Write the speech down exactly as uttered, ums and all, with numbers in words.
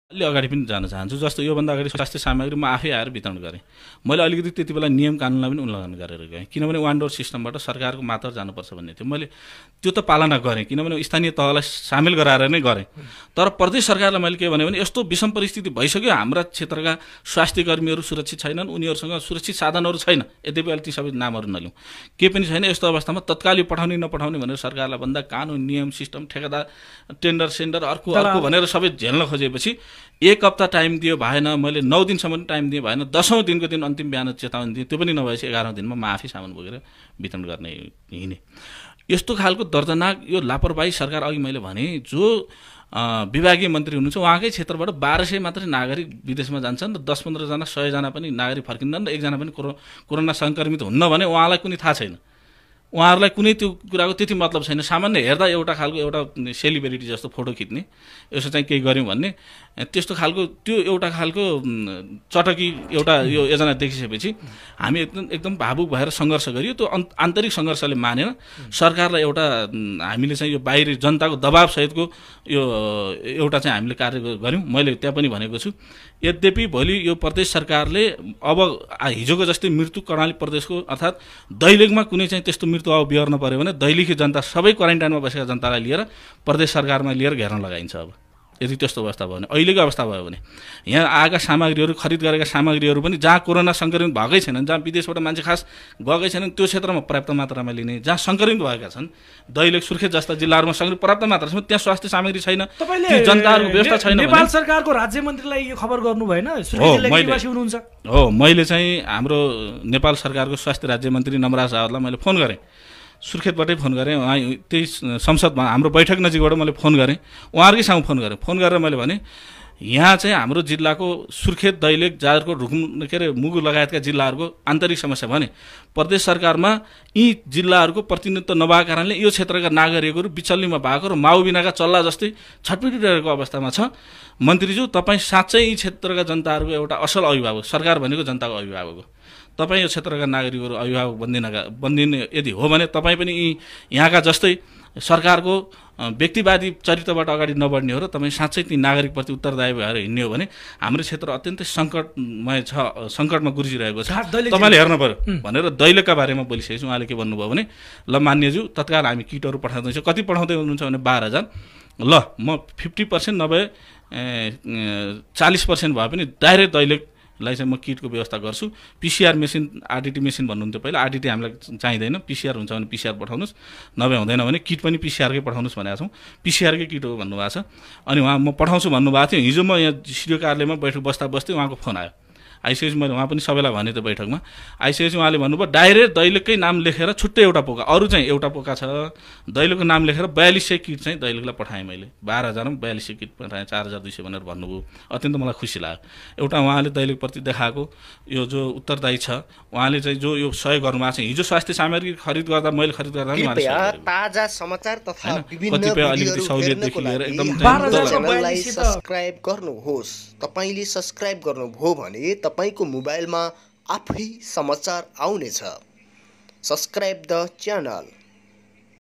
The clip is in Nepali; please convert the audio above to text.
अलि अगाडि पनि जान चाहन्छु। जस्तो योभन्दा अगाडि स्वास्थ्य सामग्री म आफै आएर वितरण गरेँ। मैले अलिकति त्यति बेला नियम कानुनलाई पनि उल्लङ्घन गरेर गएँ, किनभने वान डोर सिस्टमबाट सरकारको मात्र जानुपर्छ भन्ने थियो। मैले त्यो त पालना गरेँ, किनभने स्थानीय तहलाई सामेल गराएर नै गरेँ। तर प्रदेश सरकारलाई मैले के भने भने यस्तो विषम परिस्थिति भइसक्यो, हाम्रा क्षेत्रका स्वास्थ्य कर्मीहरू सुरक्षित छैनन्, उनीहरूसँग सुरक्षित साधनहरू छैन। यद्यपि अहिले ती सबै नामहरू नलिउँ, केही पनि छैन। यस्तो अवस्थामा तत्काल पठाउने नपठाउने भनेर सरकारलाई भन्दा कानुन नियम सिस्टम ठेकेदार टेन्डर सेन्डर अर्को अर्को भनेर सबै झेल्न खोजेपछि एक हप्ता टाइम दियो भएन। मैले नौ दिनसम्म टाइम दिएँ भएन। दसौँ दिनको दिन अन्तिम बिहान चेतावनी दिएँ, त्यो पनि नभएपछि एघारौँ दिनमा म आफै सामान बोकेर वितरण गर्ने हिँडेँ। यस्तो खालको दर्दनाक यो लापरवाही सरकार, अघि मैले भने जो विभागीय मन्त्री हुनुहुन्छ उहाँकै क्षेत्रबाट बाह्र सय मात्रै नागरिक विदेशमा जान्छन् र दस पन्ध्रजना सयजना पनि नागरिक फर्किँदैन र एकजना पनि कोरो कोरोना सङ्क्रमित हुन्न भने उहाँलाई कुनै थाहा छैन। उहाँहरूलाई कुनै त्यो कुराको त्यति मतलब छैन। सामान्य हेर्दा एउटा खालको एउटा सेलिब्रिटी जस्तो फोटो खिच्ने, यसो चाहिँ केही गऱ्यौँ भन्ने, त्यस्तो खालको त्यो एउटा खालको चटकी एउटा यो योजना देखिसकेपछि हामी एकदम एकदम भावुक भएर सङ्घर्ष गरियो। त्यो आन्तरिक सङ्घर्षले मानेन। सरकारलाई एउटा हामीले चाहिँ यो बाहिरी जनताको दबावसहितको यो एउटा चाहिँ हामीले कार्य गऱ्यौँ। मैले त्यहाँ पनि भनेको छु। यद्यपि भोलि यो प्रदेश सरकारले अब हिजोको जस्तै मृत्यु कर्णाली प्रदेशको अर्थात् दैलेखमा कुनै चाहिँ त्यस्तो मृत्यु अब बिहोर्न पऱ्यो भने दैलेखी जनता सबै क्वारेन्टाइनमा बसेका जनतालाई लिएर प्रदेश सरकारमा लिएर घेर्न लगाइन्छ। अब यदि त्यस्तो अवस्था भयो भने, अहिलेको अवस्था भयो भने यहाँ आएका सामग्रीहरू खरिद गरेका सामग्रीहरू पनि जहाँ कोरोना सङ्क्रमित भएकै छैनन्, जहाँ विदेशबाट मान्छे खास गएकै छैनन्, त्यो क्षेत्रमा पर्याप्त मात्रामा लिने। जहाँ सङ्क्रमित भएका छन् दैलेख सुर्खेत जस्ता जिल्लाहरूमा सङ्क्रमित पर्याप्त मात्रामा त्यहाँ स्वास्थ्य सामग्री छैन, जनताहरूको व्यवस्था छैन। नेपाल सरकारको राज्य मन्त्रीलाई यो खबर गर्नु भएन? हो, मैले चाहिँ हाम्रो नेपाल सरकारको स्वास्थ्य राज्य मन्त्री नमराज रावतलाई मैले फोन गरेँ, सुर्खेतबाटै फोन गरेँ। उहाँ त्यही संसदमा हाम्रो बैठक नजिकबाट मैले फोन गरेँ, उहाँहरूकैसँग फोन गरेँ। फोन गरेर मैले भने यहाँ चाहिँ हाम्रो जिल्लाको सुर्खेत दैलेख जाजरकोट रुकुम के अरे मुगु लगायतका जिल्लाहरूको आन्तरिक समस्या भने प्रदेश सरकारमा यी जिल्लाहरूको प्रतिनिधित्व नभएको कारणले यो क्षेत्रका नागरिकहरू बिचल्लीमा भएको र माउ बिनाका चल्ला जस्तै छटपटिरहेको अवस्थामा छ। मन्त्रीज्यू, तपाईँ साँच्चै यी क्षेत्रका जनताहरूको एउटा असल अभिभावक, सरकार भनेको जनताको अभिभावक हो। तपाईँ यो क्षेत्रका नागरिकहरू अभिभावक बन्दिनका बन्दिने यदि हो भने तपाईँ पनि यी यहाँका जस्तै सरकारको व्यक्तिवादी चरित्रबाट अगाडि नबढ्ने हो र तपाईँ साँच्चै ती नागरिकप्रति उत्तरदायी भएर हिँड्ने हो भने हाम्रो क्षेत्र अत्यन्तै सङ्कटमय छ, सङ्कटमा गुर्जिरहेको छ, तपाईँले हेर्नु पऱ्यो भनेर दैलेखका बारेमा बोलिसकेपछि उहाँले के भन्नुभयो भने ल मान्यज्यू, तत्काल हामी किटहरू पठाउँदैछौँ। कति पठाउँदै हुनुहुन्छ भने बाह्र हजार। ल म फिफ्टी पर्सेन्ट नभए चालिस पर्सेन्ट भए पनि डाइरेक्ट दैलेख लाई चाहिँ म किटको व्यवस्था गर्छु। पिसिआर मेसिन, आरडिटी मेसिन भन्नुहुन्थ्यो पहिला, आरडिटी हामीलाई चाहिँदैन, पिसिआर हुन्छ भने पिसिआर पठाउनुहोस्, नभए हुँदैन भने किट पनि पिसिआरकै पठाउनुहोस् भनेको छौँ। पिसिआरकै किट हो भन्नुभएको छ। अनि उहाँ म पठाउँछु भन्नुभएको थियो। हिजो म यहाँ सिडिओ कार्यालयमा बैठक बस्दा बस्दै उहाँको फोन आयो। आइसकेपछि मैले उहाँ पनि सबैलाई भने त बैठकमा आइसकेपछि उहाँले भन्नुभयो डाइरेक्ट दैलेखकै नाम लेखेर छुट्टै एउटा पोका, अरू चाहिँ एउटा पोका छ, दैलेखको नाम लेखेर बयालिस सय किट चाहिँ दैलेखलाई पठाएँ मैले। बाह्र हजारमा बयालिस सय किट पठाएँ, चार हजार दुई सय भनेर भन्नुभयो। अत्यन्त मलाई खुसी लाग्यो। एउटा उहाँले दैलेखप्रति देखाएको यो जो उत्तरदायी छ, उहाँले चाहिँ जो यो सहयोग गर्नुभएको छ। हिजो स्वास्थ्य सामग्री खरिद गर्दा मैले खरिद गर्दा ताजा समाचार तथा विभिन्न कतिपय अलिकति सहुलियतदेखि लिएर एकदम च्यानललाई सब्स्क्राइब गर्नुहोस्। तपाईँले सब्स्क्राइब गर्नुभयो भने तपाईको मोबाइलमा आफै समाचार आउनेछ। Subscribe the channel.